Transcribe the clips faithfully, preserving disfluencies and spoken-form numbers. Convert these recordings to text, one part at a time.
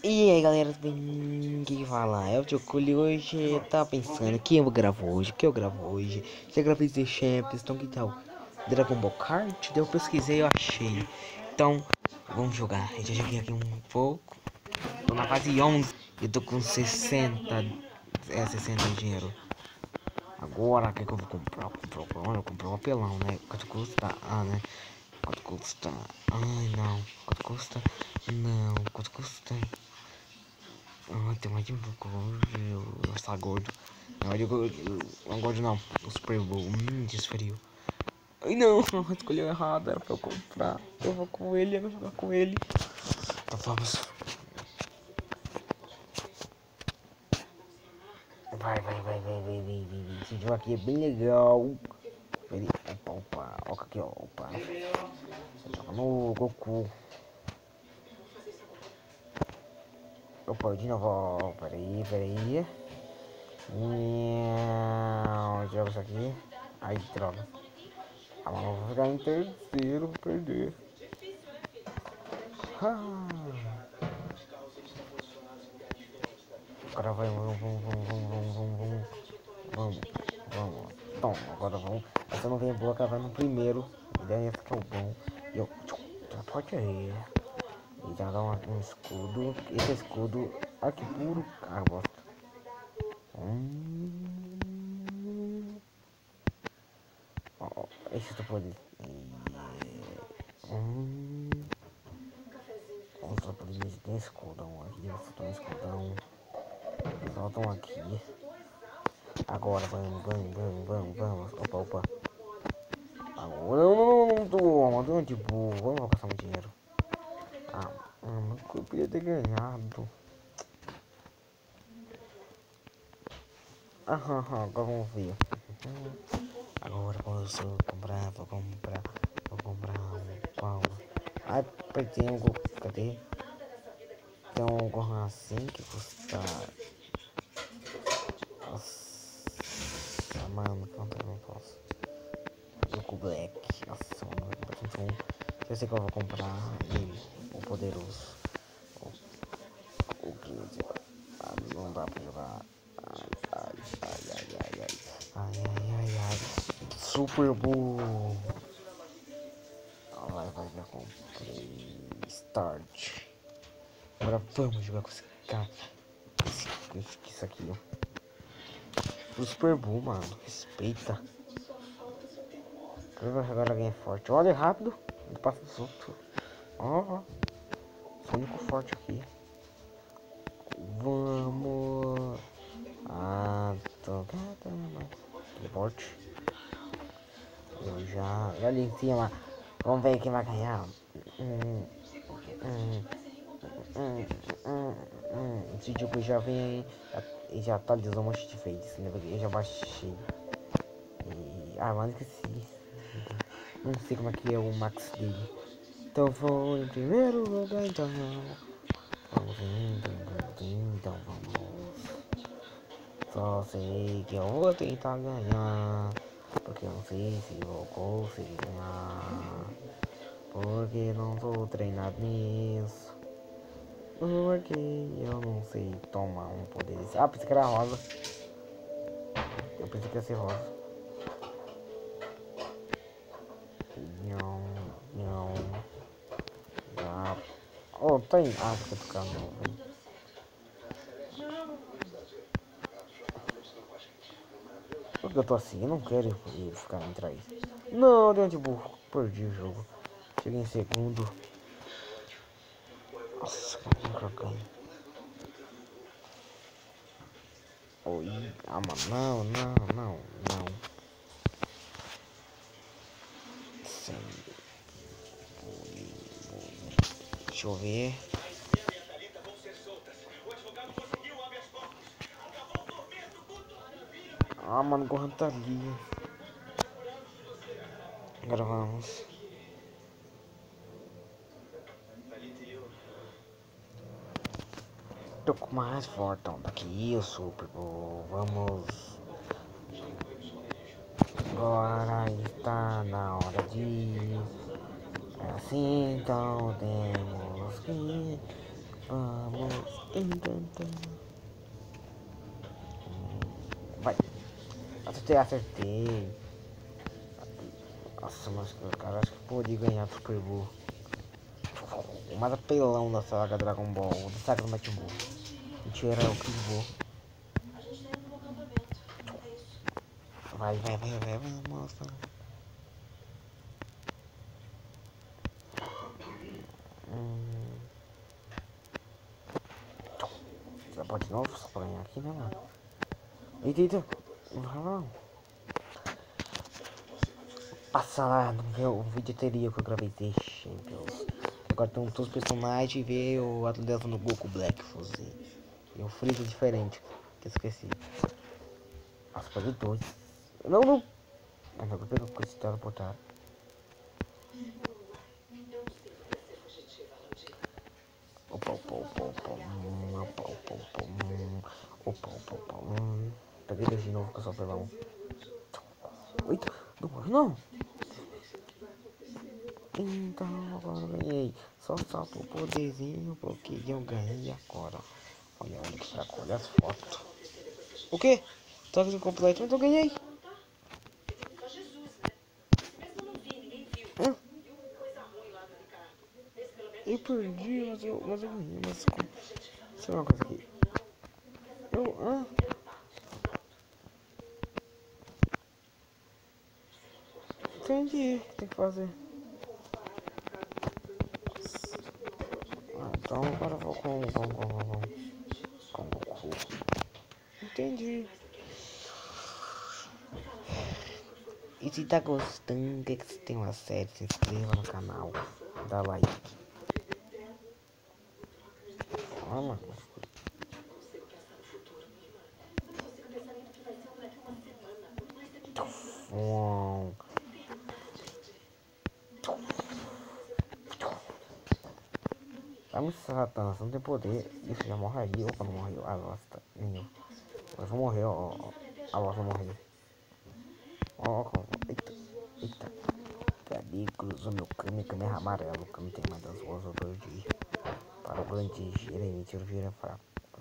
E aí galera, tudo bem? Quem fala é o Tchoculi. Hoje tá pensando quem eu gravo hoje, o que eu gravo hoje. Já gravei The Champions, então que tal Dragon Ball Kart? Daí eu pesquisei e eu achei. Então vamos jogar. Eu já joguei aqui um pouco. Tô na fase onze e tô com sessenta, é, sessenta de dinheiro. Agora o que, que eu vou comprar? Vou comprar, eu vou comprar um apelão, né? Quanto custa? Ah, né? Quanto custa? Ai não. Quanto custa? Não. Quanto custa? Ah, tem mais de um pouco. Eu estou gordo. Não, eu digo. Não gordo não. O Super Bowl. Hum, desferiu. Ai não, escolheu errado. Era pra eu comprar. Eu vou com ele, eu vou jogar com ele. Então vamos. Vai, vai, vai, vai, vai, vai, vai. Esse jogo aqui é bem legal. Ele, opa, opa. Olha aqui, ó. Opa. Você joga no Goku. Opa, de novo. Ó, peraí, peraí. Não, joga isso aqui. Ai, droga. Ah, mas eu vou ficar em terceiro, vou perder. Ah. Agora vai, vamos, vamos, vamos, vamos, vamos, vamos, vamos, vamos. Toma, agora vamos. Essa não vem boa, ela vai no primeiro. E daí essa que é o bom. E eu, pode aí. E já dá uma, um escudo. Esse escudo, ah, que puro. Ah, bosta. Hum. Oh, esse eu tô podendo. Hum. Outra polícia tem escudão aqui, você tem um escudão. Soltam aqui. Agora vamos, vamos, vamos, vamos, vamos. Opa, opa. Agora não, não, não, toma, toma de boa. Vamos passar um dinheiro. Ah, mano, eu queria ter ganhado. Aham, aham, agora vamos ver. Agora posso comprar, vou comprar, vou comprar um pão. Ai, perdi um gol, cadê? Tem um Gohan assim que custa. Nossa, mano, quanto eu não posso. Goku Black, nossa, mano, um. Eu sei que eu vou comprar ele, o poderoso. O, o quinze. Ah, não dá pra jogar. Ai, ai, ai, ai, ai, ai. Ai, ai, ai, ai. Super Bowl. Ah, vai, vai, já comprei. Start. Agora vamos jogar com esse cara. Esse, esse, isso aqui, ó. O Super Bowl, mano. Respeita. Agora alguém é forte. Olha rápido. Ele passa os outros. Ó, ó. Sou o único forte aqui. Vamos. Ah, tô. Que forte. Eu já. Olha ali em cima. Vamos ver quem vai ganhar. Hum, hum, hum, hum, hum. Esse jogo já vem aí. Já atualizou um monte de vezes. Né? Eu já baixei. E... Ah, mas esqueci. Não sei como é que é o max dele. Então vou em primeiro lugar, então. Vamos indo, então vamos. Só sei que eu vou tentar ganhar. Porque eu não sei se vou conseguir ganhar. Porque não sou treinado nisso. Porque eu não sei tomar um poder desse. Ah, pensei que era rosa. Eu pensei que ia ser rosa. Não, não. Já. Oh, tem. Ah, você ficar novo. Porque eu tô assim, eu não quero ir ficar entrar aí. Não, deu de burro. Perdi o jogo. Cheguei em segundo. Nossa, que jogando. Oi. Ah, mano, não, não, não, não. Sim. Deixa eu ver. Ah, mano, o Gohan tá ali. Agora vamos. Tô com mais fortão daqui, eu Super Bowl. Vamos. Agora está na hora de. Assim então temos que. Vamos Vai. Acertei, acertei. Nossa, mas cara, acho que podia ganhar do Super Bowl. O mais apelão da saga Dragon Ball, da saga do Majin Buu. Mentira, é o Kid Buu. Vai, vai, vai, vai, vai, moça. Hum. Você pode de novo, só pra ganhar aqui, né, mano? Eita, eita. Não vai não. Passa lá no meu vídeo anterior que eu gravei de Champions. Agora tem todos os personagens e ver o atleta no Goku Black Fuzzy. E o Freeza diferente, que eu esqueci. Nossa, peguei dois. Não, não. Ah, não, eu peguei com esse teleportar. Opa, opa, opa, opa, hum, opa, opa, opa, hum, opa, opa, opa, hum. Peguei dois de novo que eu só pegar um. Eita, não morre não. Então agora eu ganhei. Só salta o poderzinho porque eu ganhei agora. Olha, olha que fraco, olha as fotos. O que? Toque completo, mas eu ganhei. Hã? Eu perdi, mas eu, mas eu ganhei. Mas com... Sei lá uma coisa aqui. Eu. Hã? Entendi o que tem que fazer. Ah, então agora eu vou com. Com, com, com, com, com, com. Entendi. E se tá gostando, que você tem uma série, se inscreva no canal, dá like. Olha. Uau. Tá me satã, você não tem poder. Isso já morreria. Opa, não morreu. Ah, bosta. Nem eu vou morrer, ó. A bosta morreu. Ó, ó, eita, eita. Ali cruzou meu Kami, Kami amarelo. O Kami tem mais das ruas, eu perdi. Para o grande Jeremy, tiro vira fraco.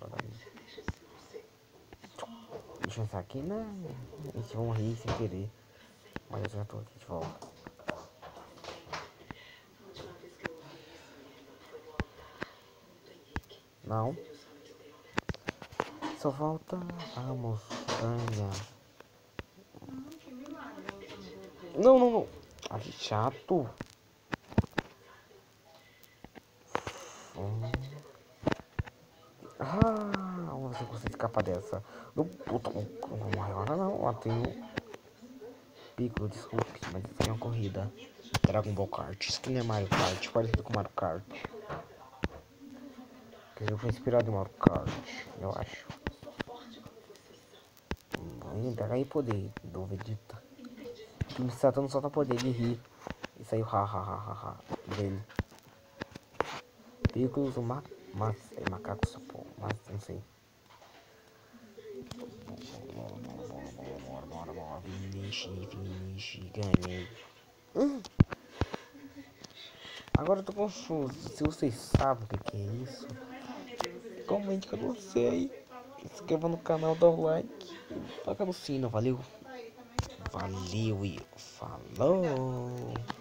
Deixa eu pensar aqui, né? A gente vai morrer sem querer. Mas eu já tô aqui de volta. Não. Só falta a montanha. Não, não, não. Ah, que chato. Hum. Ah, vamos ver se eu consigo escapar dessa. Não, puta, não vou morrer agora não. Lá tem um pico, desculpe, mas isso aqui é uma corrida. Dragon Ball Kart. Isso aqui não é Mario Kart, parecido com Mario Kart. Que eu fui inspirado em Mario Kart, eu acho. Hum, pega aí poder do Vegeta. O Saturno solta poder de rir. E saiu ha ha ha ha ha dele. Piccolo, ma mas é macaco sapô, mas não sei. Bora, bora, bora, finish, finish, ganhei. Hum. Agora eu tô confuso. Se vocês sabem o que, que é isso, comente que eu não sei. Se inscreva no canal, dá o like. Toca no sino, valeu? Valeu e falou!